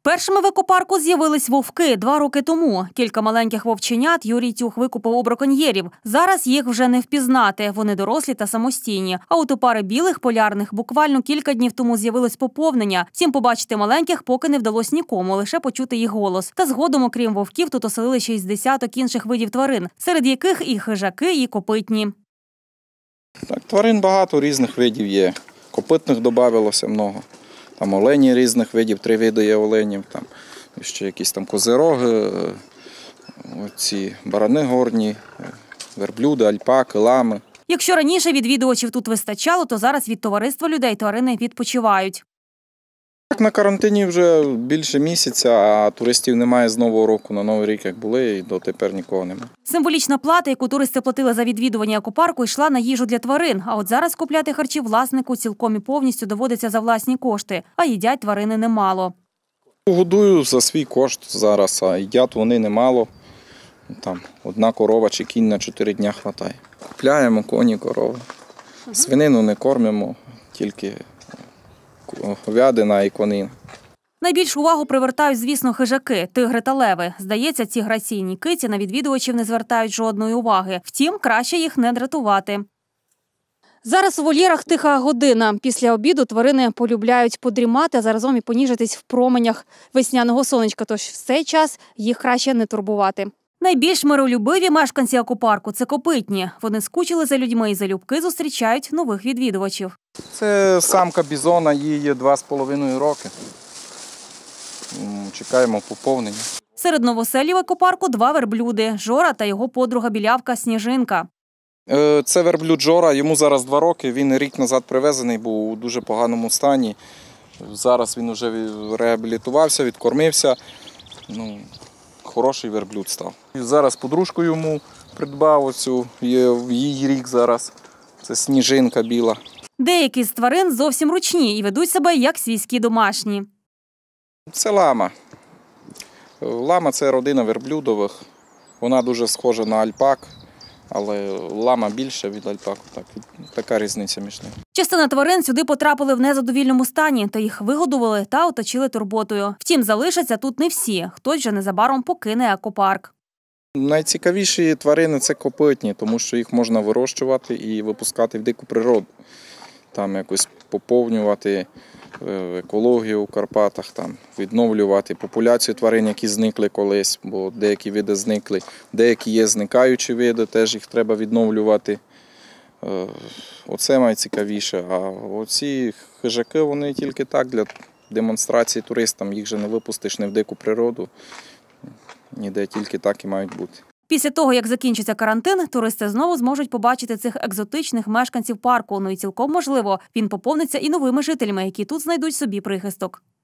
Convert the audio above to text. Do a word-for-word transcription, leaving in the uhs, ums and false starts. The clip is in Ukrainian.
Першими в екопарку з'явились вовки два роки тому. Кілька маленьких вовченят Юрій Тюх викупив у браконьєрів. Зараз їх вже не впізнати, вони дорослі та самостійні. А от у пари білих полярних буквально кілька днів тому з'явилось поповнення. Втім, побачити маленьких поки не вдалося нікому, лише почути їх голос. Та згодом, окрім вовків, тут оселили ще й з десяток інших видів тварин, серед яких і хижаки, і копитні. Так, тварин багато різних видів є. Копитних додавалося много. Там олені різних видів, три види є оленів, там ще якісь там козироги, оці барани горні, верблюди, альпаки, лами. Якщо раніше відвідувачів тут вистачало, то зараз від товариства людей тварини відпочивають. Так, на карантині вже більше місяця, а туристів немає з Нового року, на Новий рік як були, і дотепер нікого немає. Символічна плата, яку туристи платили за відвідування екопарку, йшла на їжу для тварин. А от зараз купляти харчі власнику цілком і повністю доводиться за власні кошти, а їдять тварини немало. Годую за свій кошт зараз, а їдять вони немало. Там одна корова чи кінь на чотири дня вистачає. Купляємо коні, корови. Свинину не кормимо, тільки говядина і конина. Найбільшу увагу привертають, звісно, хижаки – тигри та леви. Здається, ці граційні киці на відвідувачів не звертають жодної уваги. Втім, краще їх не дратувати. Зараз у вольєрах тиха година. Після обіду тварини полюбляють подрімати, а заразом і поніжитись в променях весняного сонечка. Тож в цей час їх краще не турбувати. Найбільш миролюбиві мешканці екопарку – це копитні. Вони скучили за людьми і залюбки зустрічають нових відвідувачів. Це самка бізона, їй є два з половиною роки. Чекаємо поповнення. Серед новоселів екопарку два верблюди – Жора та його подруга-білявка Сніжинка. Це верблюд Жора, йому зараз два роки, він рік назад привезений, був у дуже поганому стані. Зараз він вже реабілітувався, відкормився. Ну, хороший верблюд став. Зараз подружку йому придбав, оцю, її рік зараз. Це Сніжинка біла. Деякі з тварин зовсім ручні і ведуть себе як свійські домашні. Це лама. Лама – це родина верблюдових. Вона дуже схожа на альпак, але лама більша від альпаку. Так, така різниця між ними. Частина тварин сюди потрапили в незадовільному стані, та їх вигодували та оточили турботою. Втім, залишаться тут не всі. Хтось вже незабаром покине екопарк. Найцікавіші тварини – це копитні, тому що їх можна вирощувати і випускати в дику природу. Там якось поповнювати екологію у Карпатах, там, відновлювати популяцію тварин, які зникли колись, бо деякі види зникли. Деякі є зникаючі види, теж їх треба відновлювати. Оце найцікавіше. А оці хижаки, вони тільки так, для демонстрації туристам. Їх же не випустиш не в дику природу, ніде, тільки так і мають бути. Після того, як закінчиться карантин, туристи знову зможуть побачити цих екзотичних мешканців парку. Ну і цілком можливо, він поповниться і новими жителями, які тут знайдуть собі прихисток.